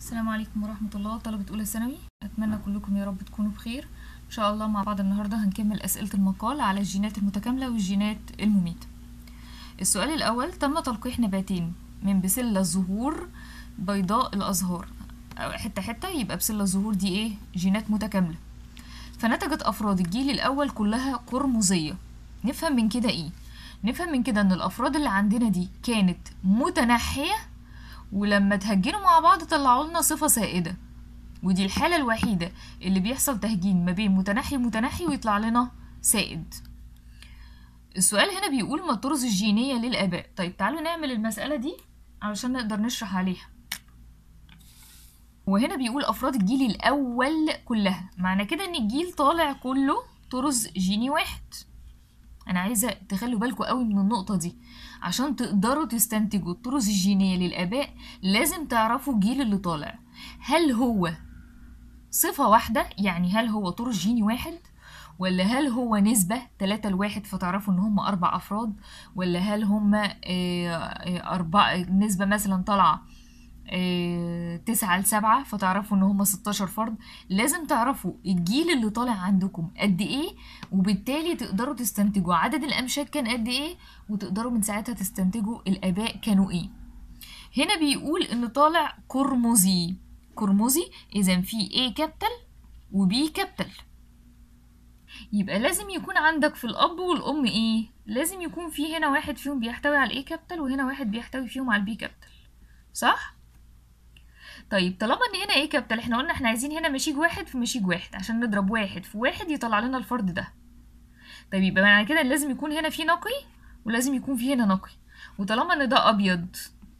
السلام عليكم ورحمة الله طلبة أولى ثانوي، أتمنى كلكم يا رب تكونوا بخير. إن شاء الله مع بعض النهاردة هنكمل أسئلة المقال على الجينات المتكاملة والجينات المميتة. السؤال الأول: تم تلقيح نباتين من بسلة الزهور بيضاء الأزهار، حتة حتة يبقى بسلة الزهور دي إيه؟ جينات متكاملة. فنتجت أفراد الجيل الأول كلها قرمزية. نفهم من كده إيه؟ نفهم من كده إن الأفراد اللي عندنا دي كانت متنحية، ولما تهجنوا مع بعض طلعوا لنا صفة سائدة، ودي الحالة الوحيدة اللي بيحصل تهجين ما بين متنحي ومتنحي ويطلع لنا سائد. السؤال هنا بيقول ما الطرز الجينية للآباء. طيب تعالوا نعمل المسألة دي علشان نقدر نشرح عليها. وهنا بيقول أفراد الجيل الأول كلها، معنى كده إن الجيل طالع كله طرز جيني واحد. أنا عايزة تخلوا بالكم قوي من النقطة دي، عشان تقدروا تستنتجوا الطرز الجينية للآباء لازم تعرفوا الجيل اللي طالع هل هو صفة واحدة، يعني هل هو طرز جيني واحد، ولا هل هو نسبة 3 ل1 فتعرفوا ان هم 4 افراد، ولا هل هم نسبة مثلا طالعة 9 ل7 فتعرفوا ان هم 16 فرد. لازم تعرفوا الجيل اللي طالع عندكم قد ايه، وبالتالي تقدروا تستنتجوا عدد الامشاج كان قد ايه، وتقدروا من ساعتها تستنتجوا الاباء كانوا ايه. هنا بيقول ان طالع قرمزي. قرمزي اذا في A كابيتال و B كابيتال، يبقى لازم يكون عندك في الاب والام ايه؟ لازم يكون في هنا واحد فيهم بيحتوي على A كابيتال وهنا واحد بيحتوي فيهم على B كابيتال، صح؟ طيب طالما ان هنا A كابيتال، احنا قلنا احنا عايزين هنا مشيج واحد في مشيج واحد عشان نضرب واحد في واحد يطلع لنا الفرد ده. طيب يبقى معنى كده لازم يكون هنا في نقي ولازم يكون في هنا نقي، وطالما ان ده ابيض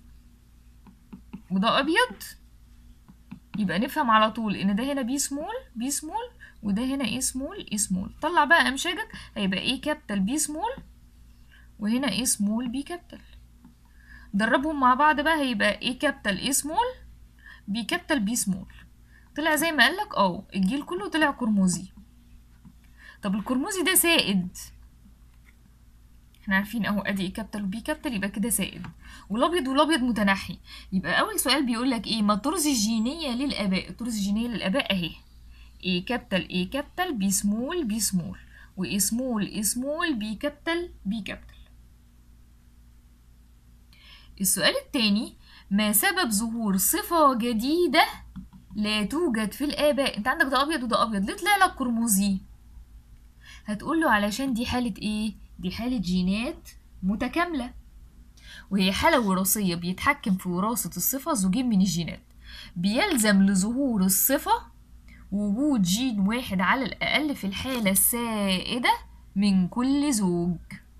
وده ابيض يبقى نفهم على طول ان ده هنا بي سمول وده هنا ايه سمول. طلع بقى امشاجك، هيبقى ايه كابيتال بي سمول وهنا ايه سمول بي كابيتال. دربهم مع بعض بقى، هيبقى ايه كابيتال ايه سمول بي كابيتال بي سمول. طلع زي ما قالك الجيل كله طلع قرمزي. طب القرمزي ده سائد، احنا عارفين اهو ادي ايه كابيتال وبي كابيتال يبقى كده سائد، والابيض والابيض متنحي. يبقى اول سؤال بيقول لك ايه؟ ما الطرز الجينيه للاباء. الطرز الجينيه للاباء اهي A كابيتال A كابيتال B سمول B سمول و A سمول A سمول B كابيتال B كابيتال. السؤال التاني: ما سبب ظهور صفة جديدة لا توجد في الآباء؟ انت عندك ده أبيض وده أبيض، ليه طلع لك قرمزي؟ هتقوله علشان دي حالة ايه؟ دي حالة جينات متكاملة، وهي حالة وراثية بيتحكم في وراثة الصفة زوجين من الجينات. بيلزم لظهور الصفة وجود جين واحد على الأقل في الحالة السائدة من كل زوج.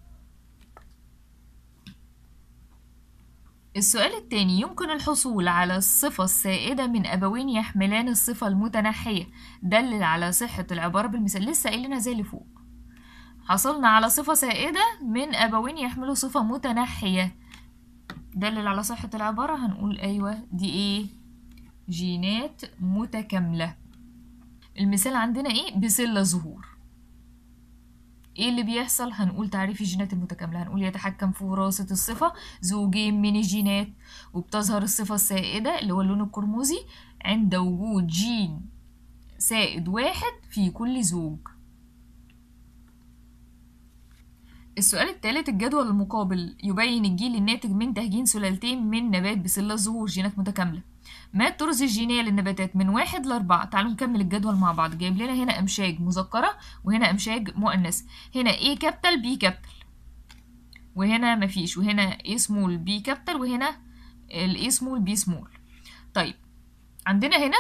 السؤال التاني: يمكن الحصول على الصفة السائدة من أبوين يحملان الصفة المتنحية. دلل على صحة العبارة بالمثال. لسه قايلينها زي اللي فوق، حصلنا على صفة سائدة من أبوين يحملوا صفة متنحية. دلل على صحة العبارة، هنقول أيوة دي إيه؟ جينات متكاملة. المثال عندنا إيه؟ بسلة ظهور. ايه اللي بيحصل؟ هنقول تعريف الجينات المتكاملة، هنقول يتحكم في وراثة الصفة زوجين من الجينات، وبتظهر الصفة السائدة اللي هو اللون القرمزي عند وجود جين سائد واحد في كل زوج. السؤال الثالث: الجدول المقابل يبين الجيل الناتج من تهجين سلالتين من نبات بسلة ظهور جينات متكاملة. ما الطرز الجينية للنباتات من 1 ل4؟ تعالوا نكمل الجدول مع بعض. جايب لنا هنا أمشاج مذكرة وهنا أمشاج مؤنثة. هنا A كابيتال B كابيتال وهنا مفيش، وهنا A سمول B كابيتال وهنا ال A سمول B سمول. طيب عندنا هنا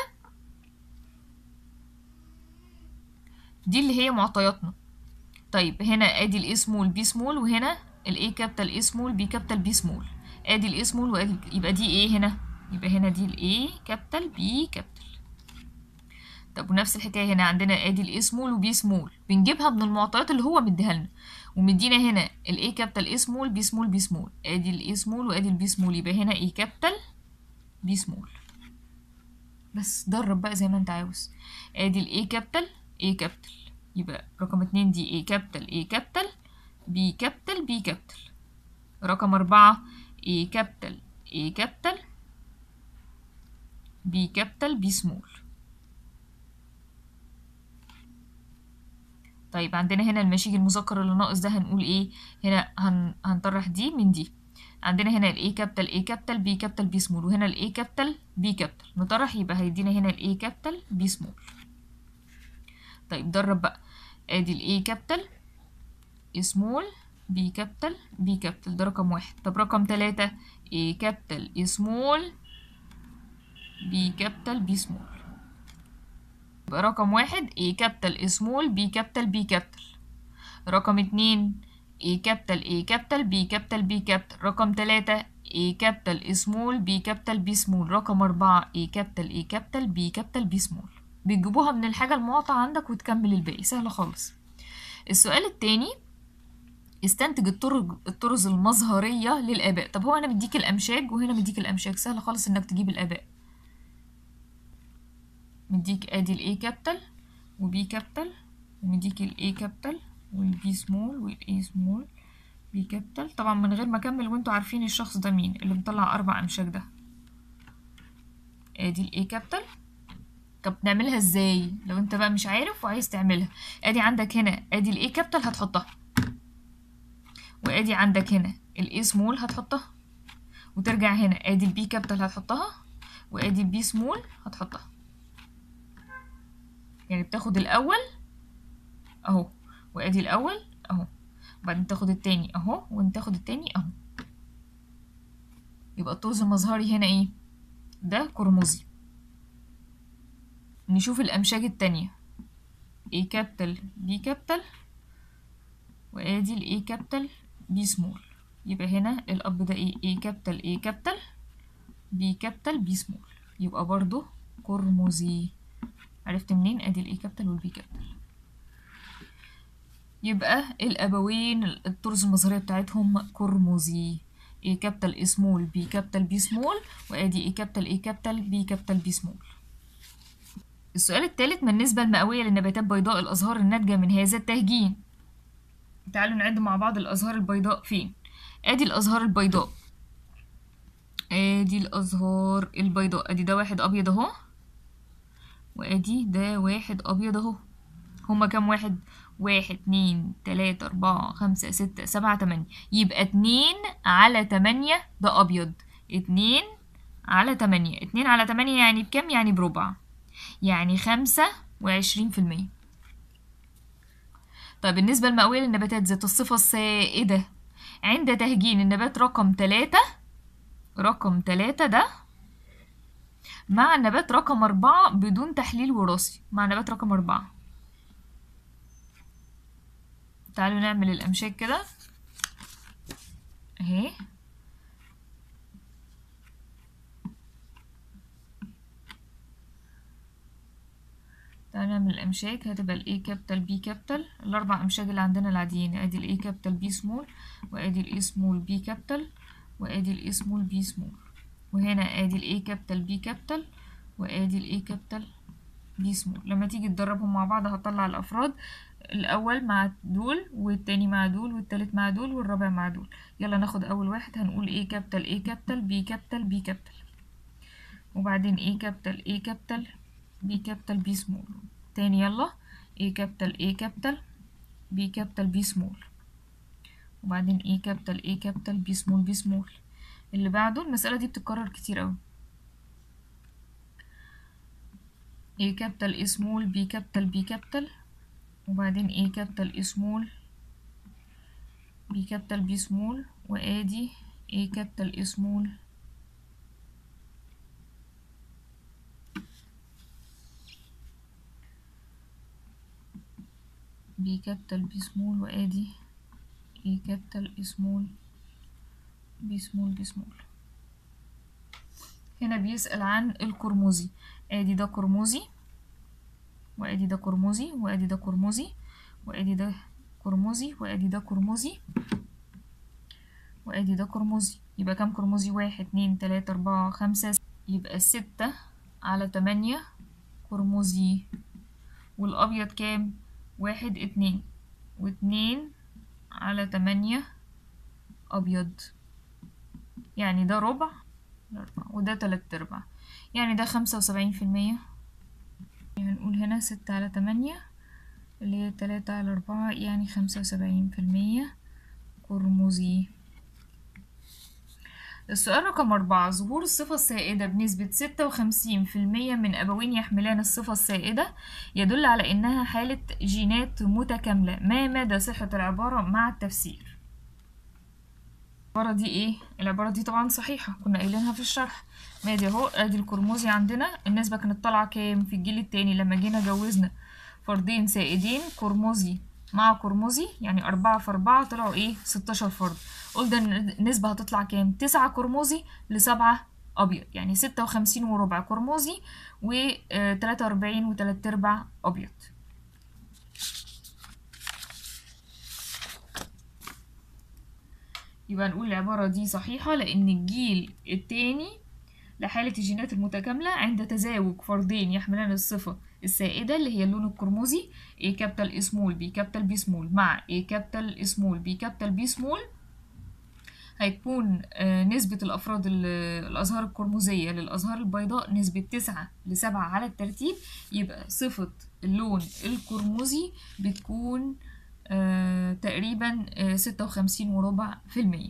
دي اللي هي معطياتنا. طيب هنا ادي ال A سمول B سمول وهنا ال A كابيتال A سمول B كابيتال B سمول، ادي ال A سمول وادي، يبقى دي ايه هنا؟ يبقى هنا دي ال A كابيتال B كابيتال. طب ونفس الحكايه هنا عندنا ادي ال A سمول و B سمول، بنجيبها من المعطيات اللي هو مديها لنا، ومدينا هنا ال A كابيتال A سمول B سمول B سمول، ادي ال A سمول وادي ال B سمول، يبقى هنا A كابيتال B سمول. بس درب بقى زي ما انت عاوز. ادي ال A كابيتال A كابيتال، يبقى رقم 2 دي A كابيتال A كابيتال B كابيتال B كابيتال. رقم 4 A كابيتال A كابيتال بي كابيتال بي سمول. طيب عندنا هنا المشيج المذكر اللي ناقص ده هنقول ايه؟ هنا هنطرح دي من دي. عندنا هنا الاي كابيتال اي كابيتال بي كابيتال بي سمول، وهنا الاي كابيتال بي كابيتال، نطرح يبقى هيدينا هنا الاي كابيتال بي سمول. طيب درب بقى، ادي الاي كابيتال سمول بي كابيتال بي كابيتال، ده رقم واحد. طب رقم 3 اي كابيتال سمول بي كابيتال بي سمول. يبقى رقم واحد اي كابيتال سمول بي كابيتال بي كابيتال. رقم 2 A كابيتال A كابيتال B كابيتال B كابيتال. رقم 3 A كابيتال سمول B كابيتال B سمول. رقم 4 A كابيتال A كابيتال B كابيتال B سمول. بتجيبوها من الحاجة المعطى عندك وتكمل الباقي، سهلة خالص. السؤال التاني، استنتج الطرز المظهرية للآباء. طب هو أنا مديك الأمشاج وهنا مديك الأمشاج، سهلة خالص إنك تجيب الآباء. مديك ادي ال A كابيتال و B كابيتال، ومديك ال A كابيتال وال B سمول وال A سمول بي كابيتال. طبعا من غير ما اكمل وانتوا عارفين الشخص ده مين اللي مطلع 4 امشاج ده. ادي الاي كابيتال. طب نعملها ازاي لو انت بقى مش عارف وعايز تعملها؟ ادي عندك هنا ادي الاي كابيتال هتحطها، وادي عندك هنا الاي سمول هتحطها، وترجع هنا ادي البي كابيتال هتحطها، وادي البي سمول هتحطها. يعني بتاخد الاول اهو، وادي الاول اهو، وبعدين تاخد التاني اهو، وانت تاخد التاني اهو. يبقى الطرز المظهري هنا ايه؟ ده قرمزي. نشوف الأمشاج التانية، A كابيتال B كابيتال، وادي ال A كابيتال B سمول. يبقى هنا الأب ده ايه؟ A كابيتال A كابيتال B كابيتال B سمول، يبقى برضو قرمزي. عرفت منين؟ ادي ال A كابيتال وال B كابيتال. يبقى الأبوين الطرز المظهرية بتاعتهم قرمزي، A كابيتال A سمول B كابيتال B سمول، وادي A كابيتال A كابيتال B كابيتال B سمول. السؤال الثالث، ما النسبة المئوية للنباتات بيضاء الأزهار الناتجة من هذا التهجين؟ تعالوا نعد مع بعض الأزهار البيضاء فين. ادي الأزهار البيضاء، ادي الأزهار البيضاء، ادي ده واحد أبيض اهو، وادي ده واحد أبيض اهو. هما كام واحد؟ 1 2 3 4 5 6 7 8. يبقى 2/8 ده أبيض. 2/8، 2/8 يعني بكام؟ يعني بربع، يعني 25%. طيب النسبة المئوية للنباتات ذات الصفة السائدة عند تهجين النبات رقم 3، رقم 3 ده مع النبات رقم 4 بدون تحليل وراثي، مع نبات رقم 4. تعالوا نعمل الأمشاج كده اهي. تعالوا نعمل الأمشاج، هتبقى ال A كابيتال B كابيتال، الأربع أمشاج اللي عندنا العاديين، ادي ال A كابيتال B سمول، وادي ال A سمول B كابيتال، وادي ال A سمول B سمول، وهنا ادي ال A كابيتال B كابيتال، وادي ال A كابيتال B سمول. لما تيجي تدربهم مع بعض هتطلع الأفراد، الأول مع دول، والتاني مع دول، والتالت مع دول، والرابع مع دول. يلا ناخد أول واحد، هنقول A كابيتال A كابيتال B كابيتال B كابيتال، وبعدين A كابيتال A كابيتال B كابيتال B سمول. تاني يلا A كابيتال A كابيتال B كابيتال B سمول، وبعدين A كابيتال A كابيتال B سمول B سمول. اللي بعده المسألة دي بتتكرر كتير أوي، A كابيتال A سمول B كابيتال B كابيتال، وبعدين A كابيتال A سمول B كابيتال B سمول، وادي A كابيتال A سمول B كابيتال B سمول، وادي A كابيتال A سمول B سمول B سمول. هنا بيسأل عن القرمزي، ادي ده قرمزي، وادي ده قرمزي، وادي ده قرمزي، وادي ده قرمزي، وادي ده قرمزي، وادي ده قرمزي. يبقى كام قرمزي؟ 1 2 3 4 5، يبقى 6/8 قرمزي. والابيض كام؟ 1 2، و2/8 ابيض، يعني ده ربع وده 3/4. يعني ده 75%. هنقول هنا 6/8 اللي هي 3/4 يعني 75% قرمزي. السؤال رقم 4، ظهور الصفة السائدة بنسبة 56% من أبوين يحملان الصفة السائدة يدل على إنها حالة جينات متكاملة. ما مدى صحة العبارة مع التفسير؟ العبارة دي إيه؟ العبارة دي طبعا صحيحة، كنا قايلينها في الشرح. مادي أهو، أدي القرمزي عندنا النسبة كانت طالعة كام في الجيل التاني لما جينا جوزنا فردين سائدين قرمزي مع قرمزي، يعني 4 في 4 طلعوا إيه؟ 16 فرد. قلنا النسبة هتطلع كام؟ 9 قرمزي ل7 أبيض، يعني 56 وربع قرمزي و43 و3/4 أبيض. يبقى نقول العبارة دي صحيحة لأن الجيل التاني لحالة الجينات المتكاملة عند تزاوج فردين يحملان الصفة السائدة اللي هي اللون القرمزي A كابيتال A سمول B كابيتال B سمول مع A كابيتال A سمول B كابيتال B سمول، هيكون نسبة الأفراد الأزهار القرمزية للأزهار البيضاء نسبة 9/7 على الترتيب. يبقى صفة اللون القرمزي بتكون تقريبا 56.25%.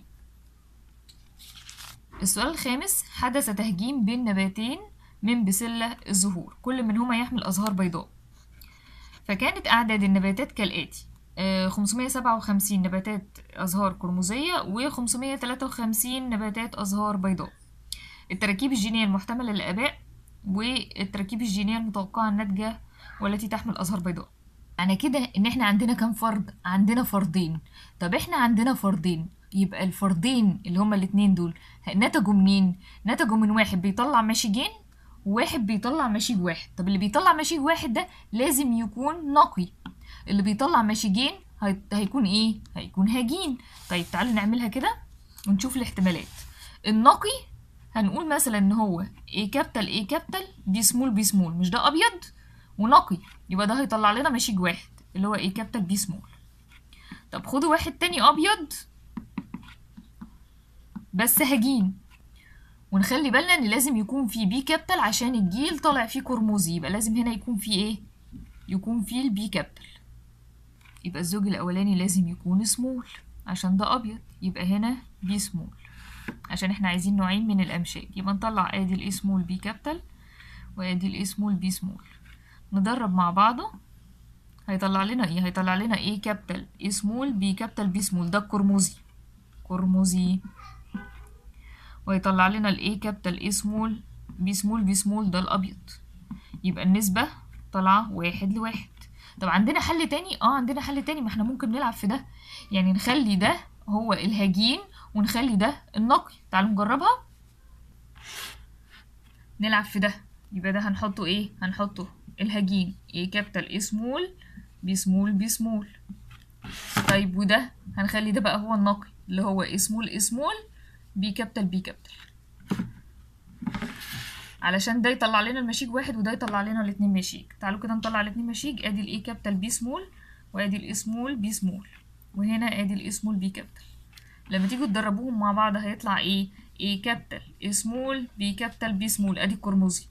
السؤال الخامس، حدث تهجين بين نباتين من بسلة الزهور كل منهما يحمل أزهار بيضاء، فكانت أعداد النباتات كالآتي: 557 نباتات أزهار قرمزية و553 نباتات أزهار بيضاء. التراكيب الجينية المحتملة للآباء والتراكيب الجينية المتوقعة الناتجة والتي تحمل أزهار بيضاء. أنا كده إن إحنا عندنا كام فرد؟ عندنا فردين. طب إحنا عندنا فردين، يبقى الفردين اللي هما الاتنين دول نتجوا منين؟ نتجوا من واحد بيطلع مشيجين وواحد بيطلع مشيج واحد. طب اللي بيطلع مشيج واحد ده لازم يكون نقي، اللي بيطلع مشيجين هيكون ايه؟ هيكون هجين. طيب تعالوا نعملها كده ونشوف الاحتمالات. النقي هنقول مثلا ان هو A كابيتال A كابيتال B سمول B سمول، مش ده ابيض ونقي، يبقى ده هيطلع لنا مشيج واحد اللي هو A كابيتال B سمول. طب خدوا واحد تاني ابيض بس هجين، ونخلي بالنا ان لازم يكون فيه بي كابيتال عشان الجيل طالع فيه قرمزي، يبقى لازم هنا يكون فيه ايه؟ يكون فيه البي كابيتال. يبقى الزوج الاولاني لازم يكون سمول عشان ده ابيض، يبقى هنا بي سمول عشان احنا عايزين نوعين من الامشاد. يبقى نطلع ادي الاي سمول بي كابيتال وادي الاي سمول بي سمول، ندرب مع بعضه هيطلع لنا ايه؟ هيطلع لنا ايه كابيتال اي سمول بي كابيتال بي سمول، ده القرمزي قرمزي، ويطلع لنا الاي كابيتال اي سمول بي سمول بي سمول، ده الابيض. يبقى النسبة طالعة 1:1. طب عندنا حل تاني؟ عندنا حل تاني، ما احنا ممكن نلعب في ده، يعني نخلي ده هو الهجين ونخلي ده النقي. تعالوا نجربها، نلعب في ده. يبقى ده هنحطه ايه؟ هنحطه الهجين A كابيتال A سمول B سمول B سمول. طيب وده هنخلي ده بقى هو النقي اللي هو A سمول A سمول B كابيتال B كابيتال، علشان ده يطلع لنا المشيج واحد وده يطلع لنا الاتنين مشيج. تعالوا كده نطلع الاتنين مشيج، ادي الاي كابيتال بي سمول وادي الاي سمول بي سمول، وهنا ادي الاي سمول بي كابيتال. لما تيجوا تدربوهم مع بعض هيطلع ايه؟ اي كابيتال اي سمول بي كابيتال بي سمول، ادي القرمزي،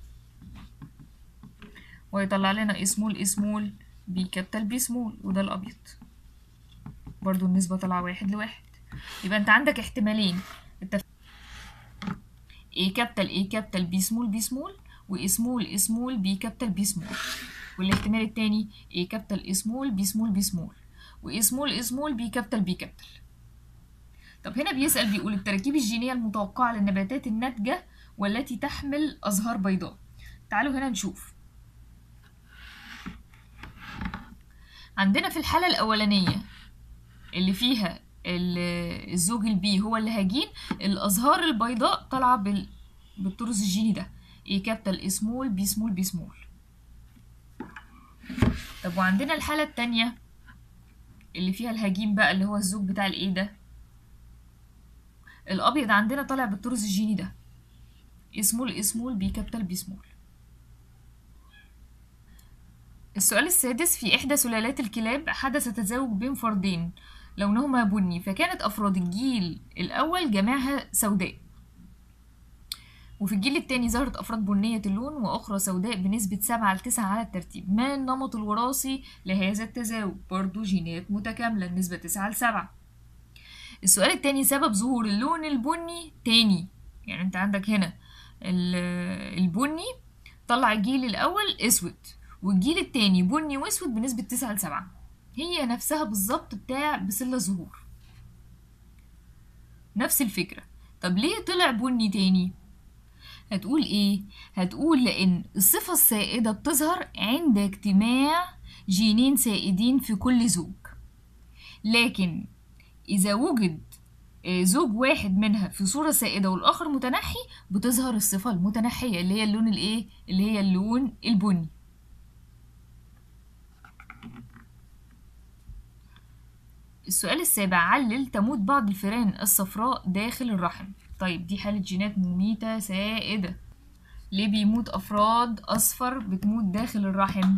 ويطلع لنا اي سمول اي سمول بي كابيتال بي سمول، وده الابيض. برضو النسبة طالعة 1:1. يبقى انت عندك احتمالين، A كابيتال A كابيتال B سمول B سمول، و A سمول A سمول B كابيتال B سمول. والاحتمال التاني A كابيتال A سمول B سمول B سمول، و A سمول A سمول B كابيتال B كابيتال. طب هنا بيسأل بيقول التراكيب الجينية المتوقعة للنباتات الناتجة والتي تحمل أزهار بيضاء. تعالوا هنا نشوف. عندنا في الحالة الأولانية اللي فيها الزوج البي هو اللي هجين، الأزهار البيضاء طالعة بالطرز الجيني ده A كابيتال A سمول B سمول B سمول. طب وعندنا الحالة التانية اللي فيها الهجين بقى اللي هو الزوج بتاع الA ده، الأبيض عندنا طالع بالطرز الجيني ده A سمول A سمول B كابيتال B سمول. السؤال السادس، في إحدى سلالات الكلاب حدث تزاوج بين فردين لونهما بني، فكانت أفراد الجيل الأول جميعها سوداء، وفي الجيل التاني ظهرت أفراد بنية اللون وأخرى سوداء بنسبة 7-9 على الترتيب. ما النمط الوراثي لهذا التزاوج؟ برضو جينات متكاملة النسبة 9-7. السؤال التاني، سبب ظهور اللون البني تاني. يعني انت عندك هنا البني طلع الجيل الأول أسود، والجيل التاني بني وأسود بنسبة 9-7. هي نفسها بالظبط بتاع بسلة ظهور، نفس الفكرة. طب ليه طلع بني تاني؟ هتقول ايه؟ هتقول لان الصفة السائدة بتظهر عند اجتماع جينين سائدين في كل زوج، لكن اذا وجد زوج واحد منها في صورة سائدة والاخر متنحي بتظهر الصفة المتنحية اللي هي اللون الايه؟ اللي هي اللون البني. السؤال السابع، علل تموت بعض الفئران الصفراء داخل الرحم. طيب دي حالة جينات مميتة سائدة. ليه بيموت أفراد أصفر بتموت داخل الرحم؟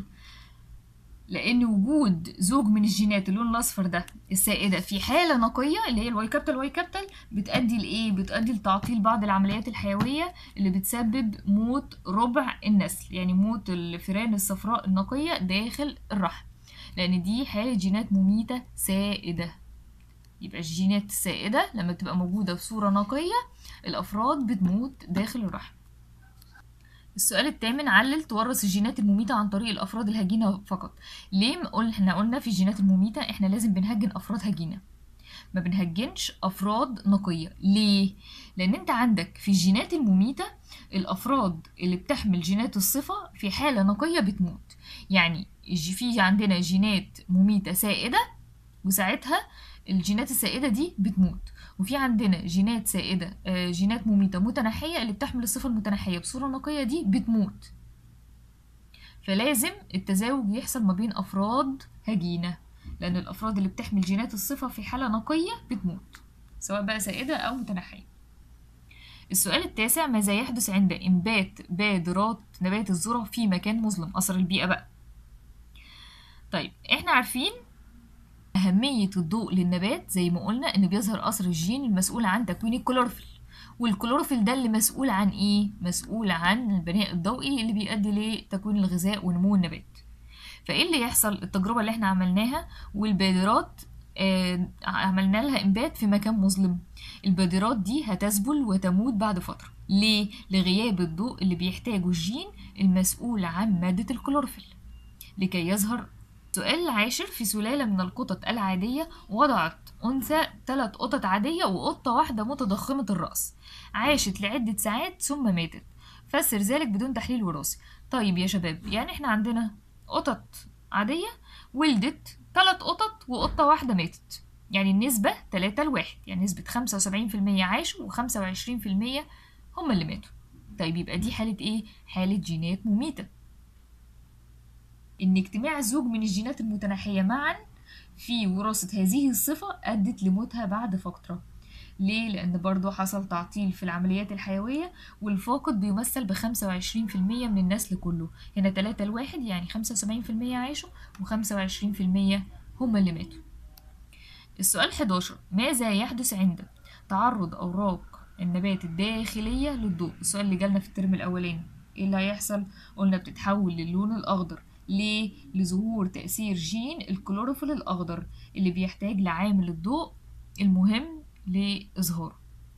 لأن وجود زوج من الجينات اللون الأصفر ده السائدة في حالة نقية اللي هي الواي كابيتال بتأدي لإيه؟ بتأدي لتعطيل بعض العمليات الحيوية اللي بتسبب موت ربع النسل، يعني موت الفئران الصفراء النقية داخل الرحم، لأن دي حالة جينات مميتة سائدة. يبقى الجينات السائدة لما بتبقى موجودة في صورة نقية الأفراد بتموت داخل الرحم. السؤال الثامن، علل تورث الجينات المميتة عن طريق الأفراد الهجينة فقط. ليه احنا قلنا في الجينات المميتة احنا لازم بنهجن أفراد هجينة، ما بنهجنش أفراد نقية. ليه؟ لأن انت عندك في الجينات المميتة الأفراد اللي بتحمل جينات الصفة في حالة نقية بتموت. يعني في عندنا جينات مميتة سائدة وساعتها الجينات السائدة دي بتموت، وفي عندنا جينات سائدة جينات مميتة متنحية اللي بتحمل الصفة المتنحية بصورة نقية دي بتموت. فلازم التزاوج يحصل ما بين أفراد هجينة، لأن الأفراد اللي بتحمل جينات الصفة في حالة نقية بتموت سواء بقى سائدة أو متنحية. السؤال التاسع، ماذا يحدث عند إنبات بادرات نبات الذرة في مكان مظلم؟ أثر البيئة بقى. طيب احنا عارفين أهمية الضوء للنبات زي ما قلنا إن بيظهر أثر الجين المسؤول عن تكوين الكلوروفيل، والكلوروفيل ده اللي مسؤول عن إيه؟ مسؤول عن البناء الضوئي اللي بيؤدي لتكوين الغذاء ونمو النبات. فإيه اللي يحصل؟ التجربة اللي احنا عملناها والبادرات عملنا لها إنبات في مكان مظلم، البادرات دي هتذبل وتموت بعد فترة. ليه؟ لغياب الضوء اللي بيحتاجه الجين المسؤول عن مادة الكلوروفيل لكي يظهر. السؤال العاشر، في سلالة من القطط العادية وضعت أنثى 3 قطط عادية وقطة واحدة متضخمة الرأس، عاشت لعدة ساعات ثم ماتت، فسر ذلك بدون تحليل وراثي. طيب يا شباب، يعني احنا عندنا قطط عادية ولدت 3 قطط وقطة واحدة ماتت، يعني النسبة 3-1، يعني نسبة 75% عاشوا و25% هم اللي ماتوا. طيب يبقى دي حالة ايه؟ حالة جينات مميتة، إن اجتماع زوج من الجينات المتناحية معا في وراثة هذه الصفة أدت لموتها بعد فترة. ليه؟ لأن برضو حصل تعطيل في العمليات الحيوية، والفاقد بيمثل ب25% من النسل كله. هنا 3-1، يعني 75% عاشوا و25% هم اللي ماتوا. السؤال 11، ماذا يحدث عند تعرض أوراق النبات الداخلية للضوء؟ السؤال اللي جالنا في الترم الأولاني، ايه اللي هيحصل؟ قلنا بتتحول للون الأخضر. ليه؟ لظهور تأثير جين الكلوروفيل الأخضر اللي بيحتاج لعامل الضوء المهم لإظهاره.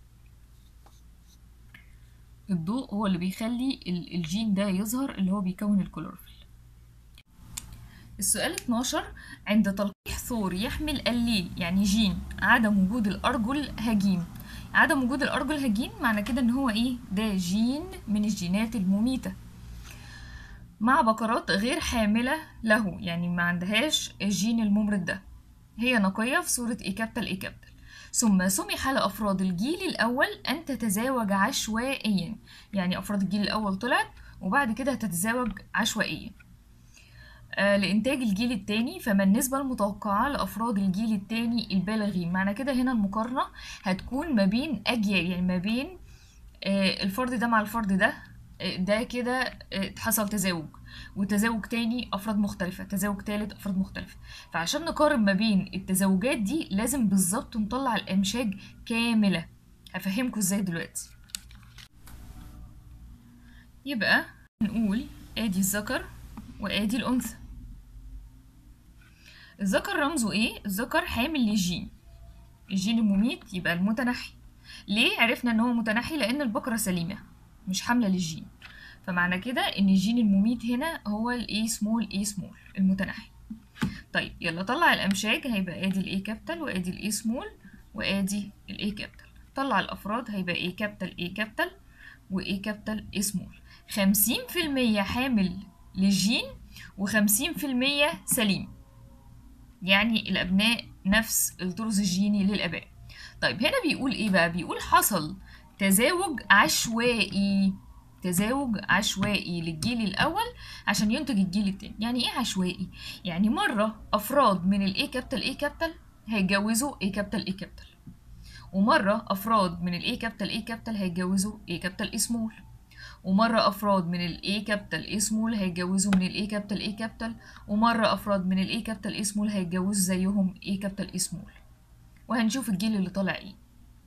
الضوء هو اللي بيخلي الجين ده يظهر اللي هو بيكون الكلوروفيل. السؤال 12، عند تلقيح ثور يحمل الليل يعني جين عدم وجود الأرجل هجين. عدم وجود الأرجل هجين معنى كده ان هو ايه؟ ده جين من الجينات المميتة مع بقرات غير حاملة له، يعني ما عندهاش الجين الممرض ده، هي نقية في صورة A كابيتال. ثم سمح لأفراد الجيل الأول أن تتزاوج عشوائيا، يعني أفراد الجيل الأول طلعت وبعد كده هتتزاوج عشوائيا لإنتاج الجيل التاني. فما النسبة المتوقعة لأفراد الجيل التاني البالغين؟ معنى كده هنا المقارنة هتكون ما بين أجيال، يعني ما بين الفرد ده مع الفرد ده، ده كده حصل تزاوج، وتزاوج تاني أفراد مختلفة، تزاوج تالت أفراد مختلفة. فعشان نقارن ما بين التزاوجات دي لازم بالظبط نطلع الأمشاج كاملة. هفهمكم ازاي دلوقتي. يبقى نقول ادي الذكر وادي الانثى. الذكر رمزه ايه؟ الذكر حامل لجين، الجين المميت يبقى المتنحي. ليه عرفنا ان هو متنحي؟ لان البقرة سليمة مش حاملة للجين، فمعنى كده ان الجين المميت هنا هو الاي سمول المتنحي. طيب يلا طلع الامشاج، هيبقى ادي الاي كابيتال وادي الاي سمول وادي الاي كابيتال. طلع الافراد هيبقى اي كابيتال واي كابيتال اي سمول. 50% حامل للجين و50% سليم، يعني الابناء نفس الطرز الجيني للاباء. طيب هنا بيقول ايه بقى؟ بيقول حصل تزاوج عشوائي، تزاوج عشوائي للجيل الاول عشان ينتج الجيل التاني. يعني ايه عشوائي؟ يعني مره افراد من الاي كابيتال هيتجوزوا اي كابيتال، ومره افراد من الاي كابيتال هيتجوزوا اي كابيتال اي سمول، ومرة أفراد من ال A كابيتال A سمول هيتجوزوا من ال A كابيتال، ومرة أفراد من ال A كابيتال A سمول هيتجوزوا زيهم A كابيتال A سمول. وهنشوف الجيل اللي طالع ايه.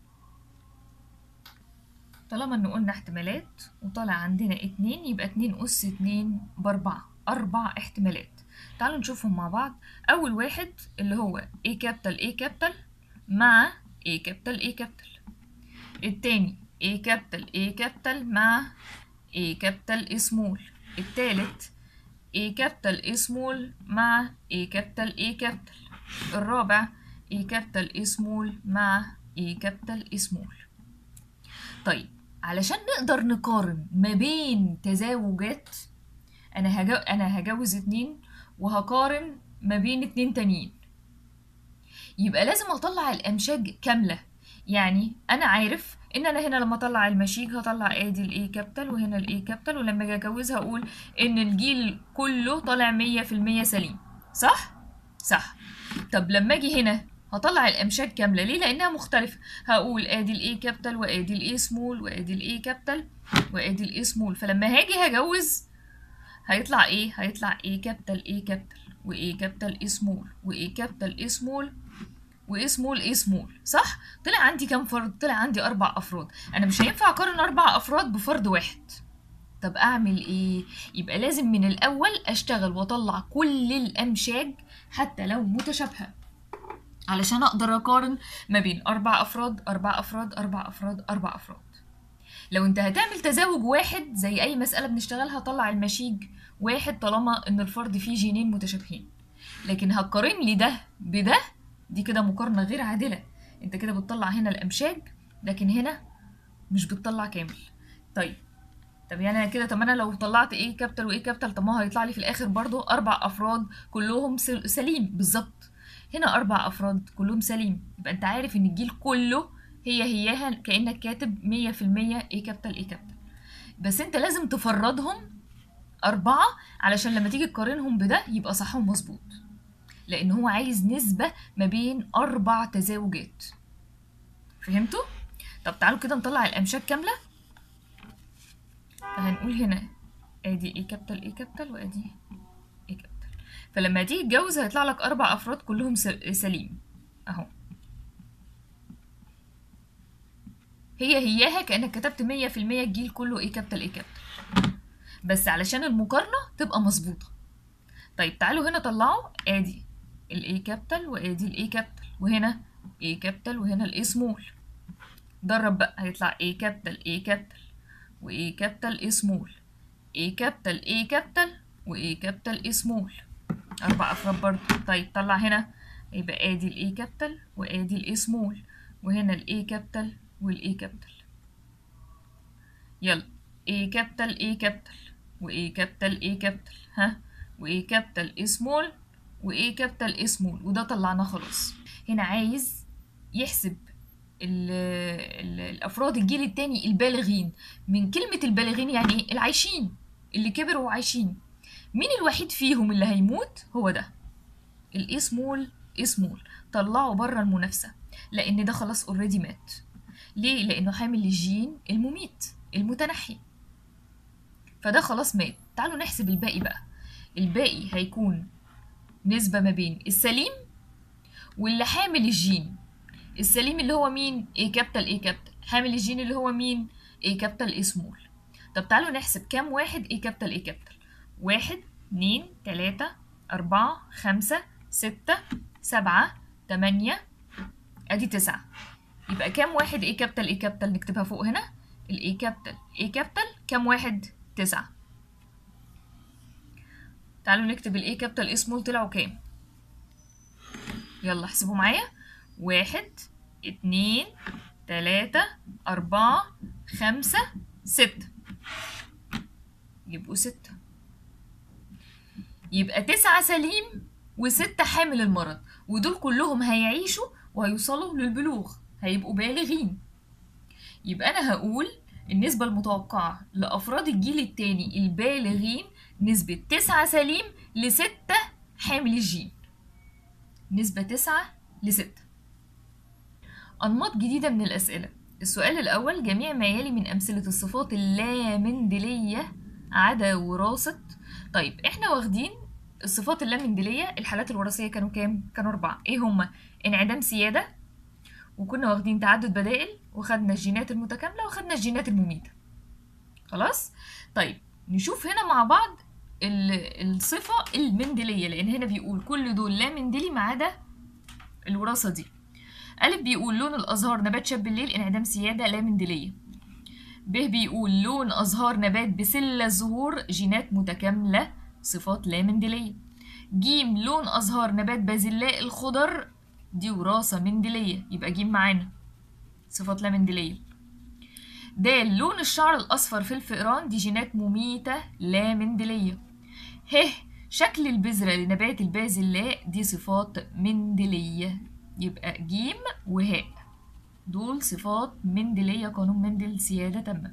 طالما ان قلنا احتمالات وطالع عندنا 2، يبقى 2 أس 2 ب4، 4 احتمالات. تعالوا نشوفهم مع بعض. أول واحد اللي هو A كابيتال مع A كابيتال. التاني A كابيتال مع A كابيتال A سمول. التالت A كابيتال A سمول مع A كابيتال. الرابع A كابيتال A سمول مع A كابيتال A سمول. طيب علشان نقدر نقارن ما بين تزاوجات، أنا هجوز 2 وهقارن ما بين 2 تانيين، يبقى لازم أطلع الأمشاج كاملة. يعني أنا عارف ان انا هنا لما اطلع المشيج هطلع ادي الاي كابيتال وهنا الاي كابيتال، ولما اجي اجوزها اقول ان الجيل كله طالع 100% سليم. صح. طب لما اجي هنا هطلع الامشاج كامله. ليه؟ لانها مختلفه. هقول ادي الاي كابيتال وادي الاي سمول وادي الاي كابيتال وادي الاي سمول، فلما هاجي هجوز هيطلع ايه؟ هيطلع اي كابيتال واي كابيتال اي سمول واي كابيتال اي سمول واي سمول. صح؟ طلع عندي كام فرد؟ طلع عندي 4 افراد. انا مش هينفع اقارن 4 افراد بفرد واحد. طب اعمل ايه؟ يبقى لازم من الاول اشتغل واطلع كل الامشاج حتى لو متشابهه، علشان اقدر اقارن ما بين 4 افراد. لو انت هتعمل تزاوج واحد زي اي مساله بنشتغلها، طلع المشيج واحد طالما ان الفرد فيه جينين متشابهين. لكن هتقارن لي ده بده، دي كده مقارنة غير عادلة. انت كده بتطلع هنا الامشاج لكن هنا مش بتطلع كامل. طب يعني انا كده، طب انا لو طلعت ايه كابيتال وايه كابيتال، طب ما هيطلع لي في الاخر برضو 4 افراد كلهم سليم بالظبط. هنا 4 افراد كلهم سليم، يبقى انت عارف ان الجيل كله هياها كانك كاتب 100% ايه كابيتال. بس انت لازم تفردهم 4 علشان لما تيجي تقارنهم بده يبقى صحهم مظبوط، لأن هو عايز نسبة ما بين 4 تزاوجات. فهمتوا؟ طب تعالوا كده نطلع الأمشاج كاملة. فهنقول هنا ادي اي كابيتال وادي اي كابيتال، فلما تيجي تتجوز هيطلع لك 4 أفراد كلهم سليم اهو. هياها كأنك كتبت 100% الجيل كله اي كابيتال، بس علشان المقارنة تبقى مظبوطة. طيب تعالوا هنا طلعوا ادي الاي كابيتال وادي الاي كابيتال، وهنا اي كابيتال وهنا الاي سمول. درب بقى هيطلع اي كابيتال واي كابيتال اي سمول، اي كابيتال واي كابيتال اي سمول، 4 افراد برضه. طيب طلع هنا يبقى ادي الاي كابيتال وادي الاي سمول، وهنا الاي كابيتال والاي كابيتال. يلا اي كابيتال واي كابيتال ها، واي كابيتال اي سمول واي كابيتال اي سمول، وده طلعناه خلاص. هنا عايز يحسب الافراد الجيل التاني البالغين. من كلمة البالغين يعني ايه؟ العايشين، اللي كبروا وعايشين. مين الوحيد فيهم اللي هيموت؟ هو ده الاي سمول. طلعوا بره المنافسة لان ده خلاص اوريدي مات. ليه؟ لانه حامل للجين المميت المتنحي، فده خلاص مات. تعالوا نحسب الباقي بقى. الباقي هيكون نسبة ما بين السليم واللي حامل الجين. السليم اللي هو مين؟ اي كابيتال، حامل الجين اللي هو مين؟ اي كابيتال اي سمول. طب تعالوا نحسب كام واحد ايه كابيتال ايه كابيتال. 1 2 3 4 5 6 7 8 ادي 9. يبقى كام واحد ايه كابيتال ايه كابيتال؟ نكتبها فوق هنا. الايه كابيتال ايه كابيتال كام واحد؟ 9. تعالوا نكتب الايه كابيتال ايه سمول طلعوا كام. يلا احسبوا معايا. 1 2 3 4 5 6 يبقوا 6. يبقى 9 سليم و6 حامل المرض، ودول كلهم هيعيشوا وهيوصلوا للبلوغ، هيبقوا بالغين. يبقى أنا هقول النسبة المتوقعة لأفراد الجيل التاني البالغين نسبة 9 سليم ل6 حامل الجين. نسبة 9 ل6. أنماط جديدة من الأسئلة. السؤال الأول: جميع ما يلي من أمثلة الصفات اللامندلية عدا وراثة. طيب احنا واخدين الصفات اللامندلية، الحالات الوراثية كانوا كام؟ كانوا 4. ايه هما؟ انعدام سيادة، وكنا واخدين تعدد بدائل، وخدنا الجينات المتكاملة، وخدنا الجينات المميتة. خلاص؟ طيب نشوف هنا مع بعض الصفة المندلية، لأن هنا بيقول كل دول لا مندلي ما عدا الوراثة دي. ألف بيقول لون الأزهار نبات شاب الليل انعدام سيادة لا مندلية. ب بيقول لون أزهار نبات بسلة الزهور جينات متكاملة صفات لا مندلية. ج لون أزهار نبات بازلاء الخضر دي وراثة مندلية، يبقى ج معانا صفات لا مندلية. د لون الشعر الأصفر في الفئران دي جينات مميتة لا مندلية. ه شكل البذرة لنبات البازلاء دي صفات مندلية، يبقى ج وهاء دول صفات مندلية، قانون مندل سيادة تامة.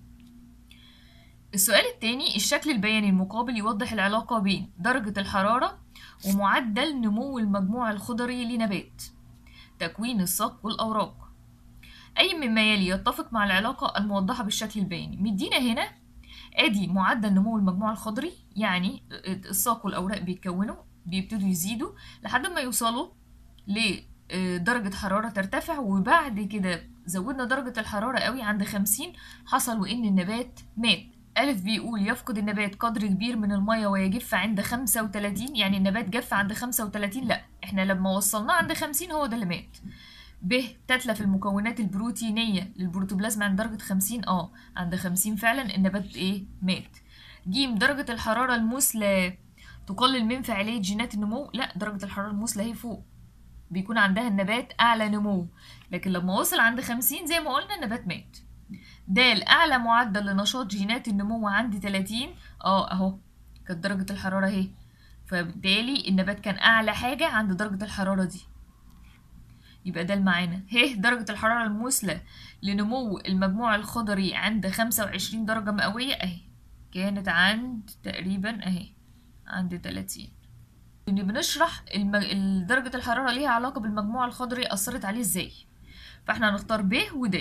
السؤال الثاني: الشكل البياني المقابل يوضح العلاقة بين درجة الحرارة ومعدل نمو المجموع الخضري لنبات، تكوين الساق والأوراق. أي مما يلي يتفق مع العلاقة الموضحة بالشكل البياني. مدينا هنا ادي معدل نمو المجموع الخضري، يعني الساق والأوراق بيبتدوا يزيدوا لحد ما يوصلوا لدرجة حرارة ترتفع، وبعد كده زودنا درجة الحرارة قوي عند 50 حصل وإن النبات مات. ألف بيقول يفقد النبات قدر كبير من المية ويجف عند 35، يعني النبات جف عند 35، لا احنا لما وصلناه عند 50 هو ده اللي مات. ب تتلف المكونات البروتينية للبروتوبلازم عند درجة 50، عند 50 فعلا النبات ايه؟ مات. ج درجة الحرارة المثلى تقلل من فاعلية جينات النمو، لا درجة الحرارة المثلى هي فوق بيكون عندها النبات أعلى نمو، لكن لما وصل عند 50 زي ما قلنا النبات مات. د أعلى معدل لنشاط جينات النمو عند 30، أهو كانت درجة الحرارة اهي، فبالتالي النبات كان أعلى حاجة عند درجة الحرارة دي، يبقى ده معانا. ه درجة الحرارة المثلى لنمو المجموع الخضري عند 25 درجة مئوية اهي، كانت عند تقريبا اهي عند 30. بنشرح درجة الحرارة ليها علاقة بالمجموع الخضري أثرت عليه ازاي، فاحنا هنختار ب ود.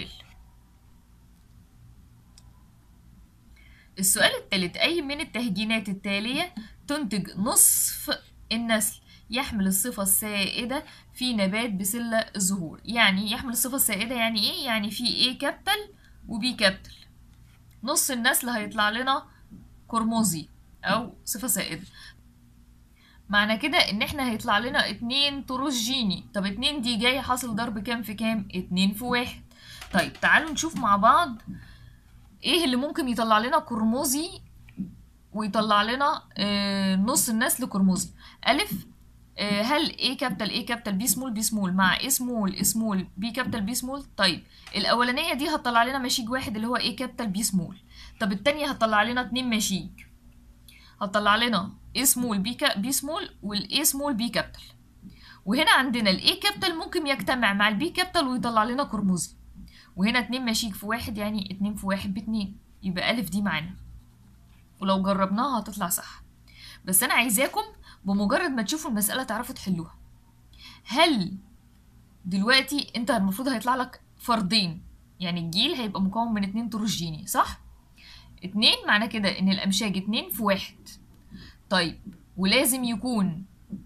السؤال الثالث: أي من التهجينات التالية تنتج نصف النسل يحمل الصفة السائدة في نبات بسلة الزهور؟ يعني يحمل الصفة السائدة يعني ايه؟ يعني في A كابيتال و B كابيتال، نص النسل هيطلع لنا قرمزي أو صفة سائدة. معنى كده ان احنا هيطلع لنا 2 تروس جيني. طب 2 دي جاي حاصل ضرب كام في كام؟ 2 في 1. طيب تعالوا نشوف مع بعض ايه اللي ممكن يطلع لنا قرمزي ويطلع لنا نص النسل قرمزي. ألف هل A كابيتال A كابيتال B سمول B سمول مع A سمول A سمول B كابيتال B سمول؟ طيب الأولانية دي هتطلع لنا مشيج واحد اللي هو A كابيتال B سمول. طب التانية هتطلع لنا 2 مشيج، هتطلع لنا A سمول B سمول والA سمول B كابيتال. وهنا عندنا ال A كابيتال ممكن يجتمع مع ال B كابيتال ويطلع لنا قرمزي، وهنا 2 مشيج في 1 يعني 2 في 1 ب2، يبقى ألف دي معانا، ولو جربناها هتطلع صح. بس أنا عايزاكم بمجرد ما تشوفوا المسألة تعرفوا تحلوها. هل دلوقتي أنت المفروض هيطلع لك فردين، يعني الجيل هيبقى مكون من 2 تروس جيني صح؟ 2 معنى كده إن الأمشاج 2 في 1. طيب ولازم يكون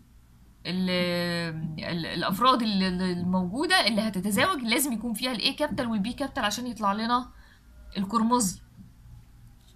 الأفراد الموجودة اللي هتتزاوج لازم يكون فيها ال A كابيتال وال B كابيتال عشان يطلع لنا القرمزي.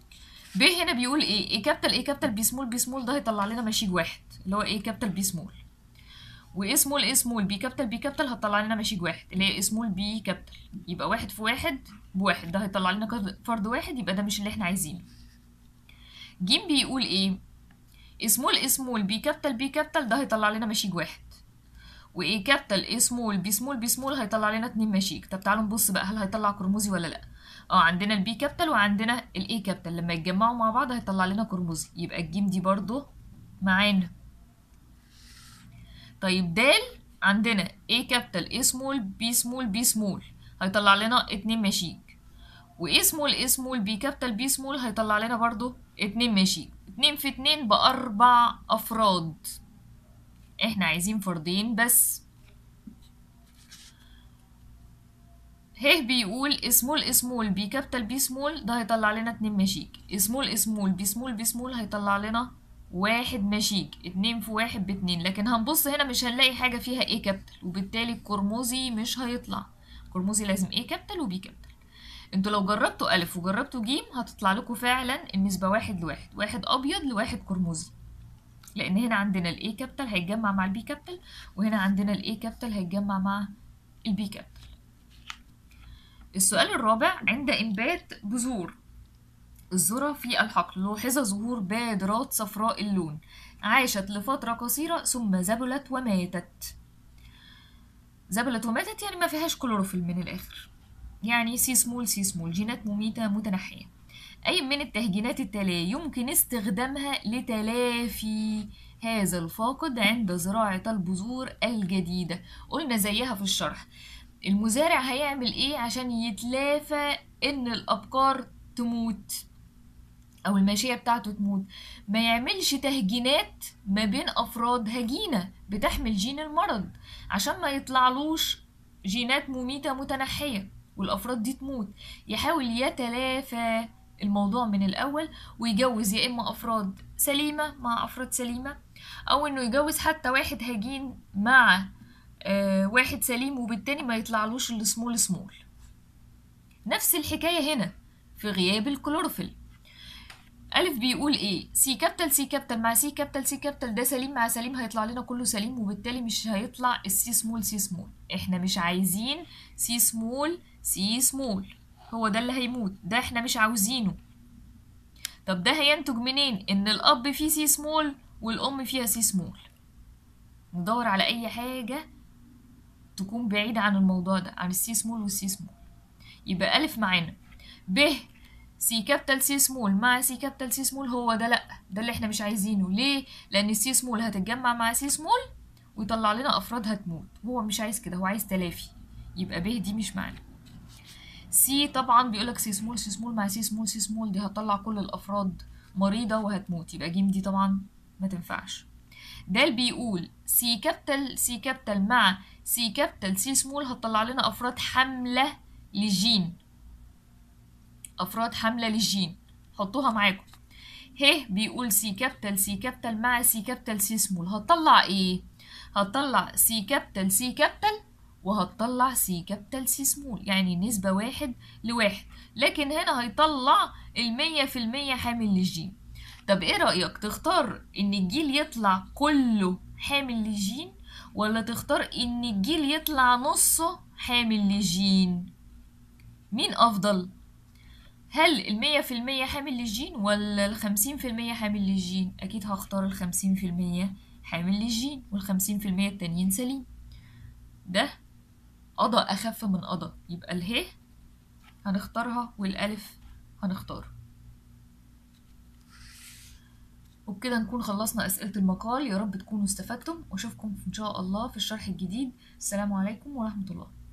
ب هنا بيقول ايه كابيتال ايه كابيتال بي سمول بي سمول، ده هيطلع لنا مشيج واحد اللي هو ايه كابيتال بي سمول، وايه سمول ايه سمول بي كابيتال بي كابيتال هتطلع لنا مشيج واحد اللي هي ايه سمول بي كابيتال، يبقى واحد في واحد بواحد، ده هيطلع لنا فرد واحد، يبقى ده مش اللي احنا عايزينه. ج بيقول ايه سمول سمول بي كابيتال بي كابيتال، ده هيطلع لنا مشيج واحد، وايه كابيتال ايه سمول بي سمول بي سمول هيطلع لنا 2 مشيج. طب تعالوا نبص بقى هل هيطلع كرموزي ولا لا. عندنا البي كابيتال وعندنا الاي كابيتال، لما يتجمعوا مع بعض هيطلع لنا كرموزي، يبقى الجيم دي برضو معانا. طيب د عندنا ايه كابيتال ايه سمول بي سمول بي سمول هيطلع لنا 2 مشيج، وايه سمول ايه سمول بي كابيتال بي سمول هيطلع لنا برضو 2 مشيج. 2 في 2 بأربع أفراد، احنا عايزين فردين بس. ه بيقول سمول سمول بي كابيتال بي سمول، ده هيطلع لنا 2 مشيج. سمول سمول بي سمول بي سمول هيطلع لنا 1 مشيج. 2 في 1 ب2، لكن هنبص هنا مش هنلاقي حاجة فيها ايه كابيتال، وبالتالي الكرموزي مش هيطلع. الكرموزي لازم ايه كابيتال وبي كابيتال. انتوا لو جربتوا ألف وجربتوا جيم هتطلع لكم فعلا النسبة 1 لواحد، واحد أبيض لواحد كرموزي، لأن هنا عندنا الاي كابيتال هيتجمع مع البي كابيتال، وهنا عندنا الاي كابيتال هيتجمع مع البي كابيتال. السؤال الرابع، عند إنبات بذور الذرة في الحقل لوحظ ظهور بادرات صفراء اللون، عاشت لفترة قصيرة ثم ذبلت وماتت. ذبلت وماتت يعني ما فيهاش كلوروفيل من الآخر، يعني سي سمول سي سمول، جينات مميتة متنحية. أي من التهجينات التالية يمكن استخدامها لتلافي هذا الفاقد عند زراعة البذور الجديدة؟ قلنا زيها في الشرح، المزارع هيعمل ايه عشان يتلافى ان الابقار تموت او الماشية بتاعته تموت؟ ما يعملش تهجينات ما بين افراد هجينة بتحمل جين المرض عشان ما يطلعلوش جينات مميتة متنحية والافراد دي تموت. يحاول يتلافى الموضوع من الاول ويجوز يا اما افراد سليمة مع افراد سليمة، او انه يجوز حتى واحد هجين مع واحد سليم، وبالتالي ما يطلعلوش السمول سمول. نفس الحكاية هنا في غياب الكلوروفيل. ألف بيقول ايه سي كابيتال سي كابيتال مع سي كابيتال سي كابيتال، ده سليم مع سليم هيطلع لنا كله سليم، وبالتالي مش هيطلع السي سمول سي سمول. احنا مش عايزين سي سمول سي سمول، هو ده اللي هيموت، ده احنا مش عاوزينه. طب ده هينتج منين؟ ان الاب فيه سي سمول والام فيها سي سمول. ندور على اي حاجة تكون بعيدة عن الموضوع ده، عن السي سمول والسي سمول. يبقى ألف معانا. ب سي كابيتال سي سمول مع سي كابيتال سي سمول، هو ده لأ، ده اللي احنا مش عايزينه. ليه؟ لأن السي سمول هتتجمع مع سي سمول ويطلع لنا أفراد هتموت، هو مش عايز كده، هو عايز تلافي، يبقى ب دي مش معانا. سي طبعا بيقولك سي سمول سي سمول مع سي سمول سي سمول، دي هتطلع كل الأفراد مريضة وهتموت، يبقى ج دي طبعا ما تنفعش. ده بيقول سي كابيتال سي كابيتال مع سي كابيتال سي سمول هتطلع لنا افراد حامله للجين، افراد حامله للجين، حطوها معاكم. ه بيقول سي كابيتال سي كابيتال مع سي كابيتال سي سمول هتطلع ايه؟ هتطلع سي كابيتال سي كابيتال وهتطلع سي كابيتال سي سمول، يعني نسبة 1 لواحد، لكن هنا هيطلع 100% حامل للجين. طب ايه رأيك، تختار ان الجيل يطلع كله حامل للجين، ولا تختار ان الجيل يطلع نصه حامل للجين؟ مين افضل؟ هل 100% حامل للجين ولا 50% حامل للجين؟ اكيد هختار 50% حامل للجين، وال50% التانيين سليم. ده قضا اخف من قضا، يبقى اله هنختارها والالف هنختارها. وبكده نكون خلصنا أسئلة المقال. يا رب تكونوا استفدتم، وأشوفكم إن شاء الله في الشرح الجديد. السلام عليكم ورحمة الله.